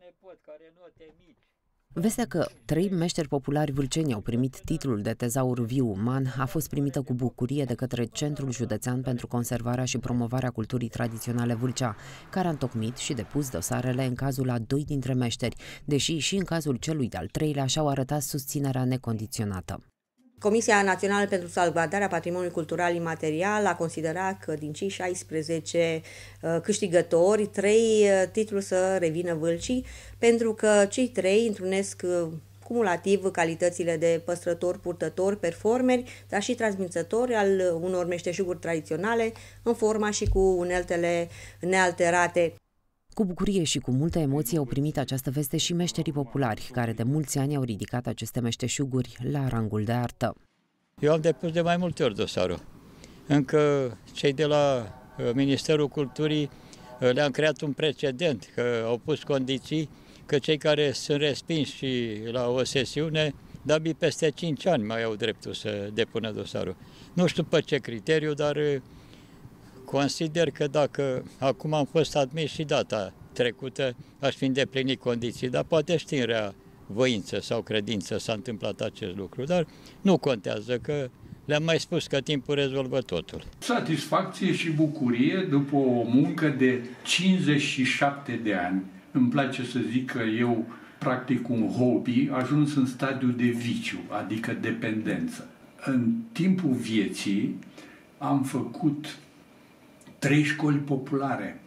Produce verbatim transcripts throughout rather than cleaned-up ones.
Vestea că trei meșteri populari vâlceni au primit titlul de tezaur viu uman a fost primită cu bucurie de către Centrul Județean pentru Conservarea și Promovarea Culturii Tradiționale Vâlcea, care a întocmit și depus dosarele în cazul a doi dintre meșteri, deși și în cazul celui de-al treilea și-au arătat susținerea necondiționată. Comisia Națională pentru Salvgardarea Patrimoniului Cultural Imaterial a considerat că din cei șaisprezece uh, câștigători, trei uh, titluri să revină Vâlcii, pentru că cei trei întrunesc uh, cumulativ calitățile de păstrători, purtători, performeri, dar și transmițători al unor meșteșuguri tradiționale în forma și cu uneltele nealterate. Cu bucurie și cu multă emoție au primit această veste și meșterii populari, care de mulți ani au ridicat aceste meșteșuguri la rangul de artă. Eu am depus de mai multe ori dosarul. Încă cei de la Ministerul Culturii le-am creat un precedent, că au pus condiții că cei care sunt respinși și la o sesiune, de-abia peste cinci ani mai au dreptul să depună dosarul. Nu știu pe ce criteriu, dar consider că dacă acum am fost admis și data trecută, aș fi îndeplinit condiții, dar poate știi în rea voință sau credință s-a întâmplat acest lucru, dar nu contează, că le-am mai spus că timpul rezolvă totul. Satisfacție și bucurie după o muncă de cincizeci și șapte de ani. Îmi place să zic că eu practic un hobby ajuns în stadiu de viciu, adică dependență. În timpul vieții am făcut trei școli populare.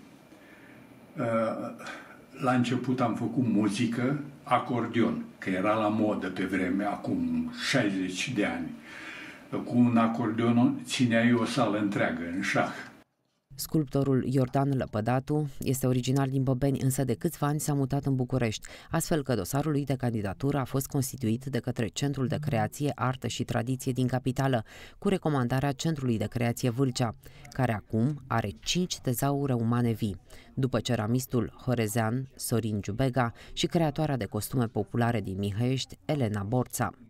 La început am făcut muzică, acordeon, că era la modă pe vreme, acum șaizeci de ani. Cu un acordeon țineai o sală întreagă, în șah. Sculptorul Iordan Lăpădatu este originar din Băbeni, însă de câțiva ani s-a mutat în București, astfel că dosarul lui de candidatură a fost constituit de către Centrul de Creație, Artă și Tradiție din capitală, cu recomandarea Centrului de Creație Vâlcea, care acum are cinci tezaure umane vii, după ceramistul horezean Sorin Giubega și creatoarea de costume populare din Mihăiești, Elena Borța.